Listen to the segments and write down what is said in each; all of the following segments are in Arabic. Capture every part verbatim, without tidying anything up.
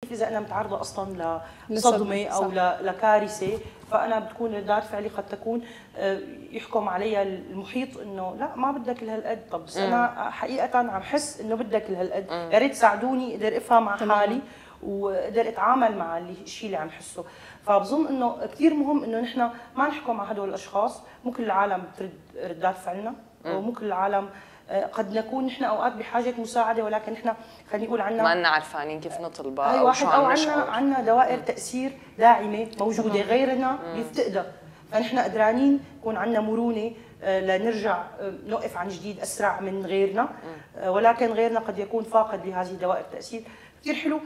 اذا انا متعرضه اصلا لصدمه او لكارثه، فانا بتكون ردات فعلي قد تكون يحكم علي المحيط انه لا ما بدك لهالقد، طب بس انا حقيقه عم حس انه بدك لهالقد، يا ريت تساعدوني اقدر افهم على حالي واقدر اتعامل مع الشيء اللي عم حسه. فبظن انه كثير مهم انه نحن ما نحكم على هدول الاشخاص، مو كل العالم بترد ردات فعلنا، ومو كل العالم، قد نكون نحن اوقات بحاجه مساعده، ولكن نحن خلينا نقول عنا ما لنا عارفين كيف نطلبها او واحد او عنا عنا دوائر تاثير داعمه موجوده غيرنا يفتقدها، فنحن قدرانين يكون عنا مرونه لنرجع نوقف عن جديد اسرع من غيرنا، ولكن غيرنا قد يكون فاقد لهذه دوائر التاثير. كثير حلو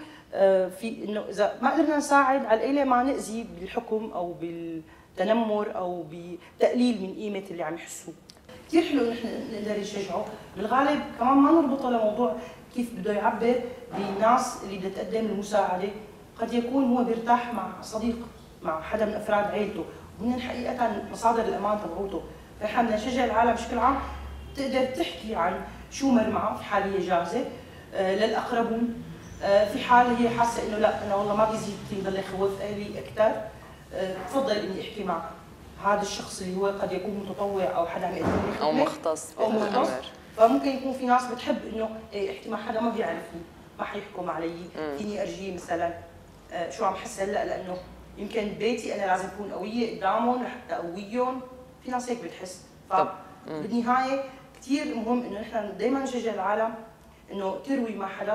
في انه اذا ما قدرنا نساعد على القليله ما ناذي بالحكم او بالتنمر او بتقليل من قيمه اللي عم يحسوه. كثير حلو نحن نقدر نشجعه، بالغالب كمان ما نربطه لموضوع كيف بده يعبر بالناس اللي بدها تقدم المساعده، قد يكون هو بيرتاح مع صديق، مع حدا من افراد عائلته، وهن حقيقه مصادر الامان تبعوته، فنحن بدنا نشجع العالم بشكل عام تقدر تحكي عن شو مر معه في حال هي جاهزه آه للاقربون، آه في حال هي حاسه انه لا انا والله ما بيزيد يضل يخوف اهلي اكثر، آه بفضل اني احكي مع هذا الشخص اللي هو قد يكون متطوع او حدا عم يقدم لي خدمه او مختص او مختص. فممكن يكون في ناس بتحب انه احكي مع حدا ما بيعرفني، ما حيحكم علي، فيني ارجيه مثلا آه شو عم حس هلا، لانه يمكن ببيتي انا لازم اكون قويه قدامهم لحتى اقويهم، في ناس هيك بتحس. فبالنهايه كثير مهم انه نحن دائما نشجع العالم انه تروي ما حدث.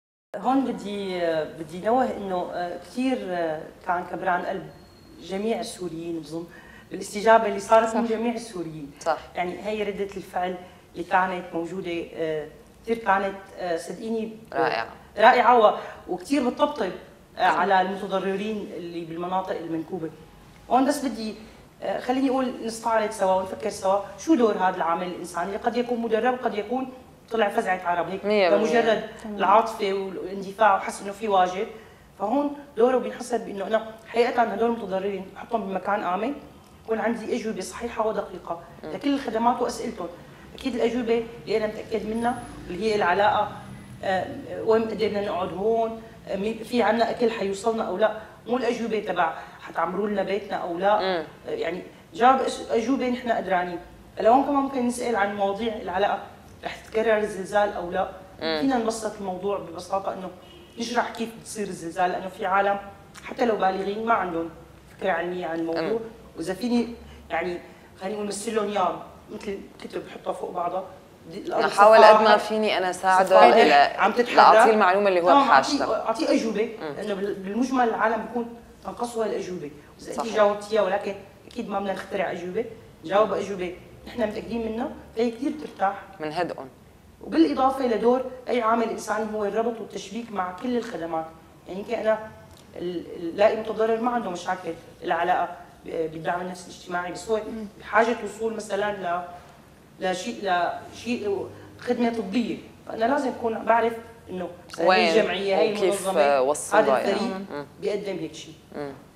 هون بدي بدي نوه انه كثير كان كبران قلب جميع السوريين بظن بالاستجابه اللي صارت صح. من جميع السوريين. صح. يعني هي رده الفعل اللي كانت موجوده كثير كانت صدقيني رائعه رائعه وكثير بتطبطب على المتضررين اللي بالمناطق المنكوبه. هون بس بدي خليني اقول نستعرض سوا ونفكر سوا شو دور هذا العامل الانساني اللي قد يكون مدرب، قد يكون طلع فزعه عرب هيك لمجرد العاطفه والاندفاع وحس انه في واجب. فهون دوره بينحسب بانه انا حقيقه هدول المتضررين بحطهم بمكان امن، يكون عندي اجوبه صحيحه ودقيقه لكل الخدمات واسئلتهم. اكيد الاجوبه اللي انا متاكد منها اللي هي العلاقه، أه وين قدرنا نقعد هون، في عنا اكل حيوصلنا او لا، مو الاجوبه تبع حتعمروا لنا بيتنا او لا. مم. يعني جاوب اجوبه نحن قدرانين. لهون كمان ممكن نسال عن مواضيع العلاقه، رح تتكرر الزلزال او لا. مم. فينا نبسط الموضوع ببساطه انه نشرح كيف بتصير الزلزال، لانه في عالم حتى لو بالغين ما عندهم فكره علميه عن الموضوع. مم. واذا فيني يعني خلينا نقول مثل لهم اياه مثل كتب بحطها فوق بعضها، نحاول قد ما فيني انا ساعده عم تتحرك لاعطيه المعلومه اللي هو بحاجتها، اعطيه اجوبه، لانه بالمجمل العالم بيكون تنقصها الاجوبه، واذا انت جاوبتيها، ولكن اكيد ما بدنا نخترع اجوبه، جاوب اجوبه نحن متاكدين منها، فهي كثير بترتاح من هدئهم. وبالاضافه لدور اي عامل انساني هو الربط والتشبيك مع كل الخدمات. يعني يمكن انا لاقي متضرر ما عنده مشاكل العلاقه بالدعم النفسي الاجتماعي، بس هو بحاجه وصول مثلا ل لشيء لشيء خدمه طبيه، فانا لازم اكون بعرف انه وين الجمعيه هي المنظمه هذا الفريق بيقدم هيك شيء.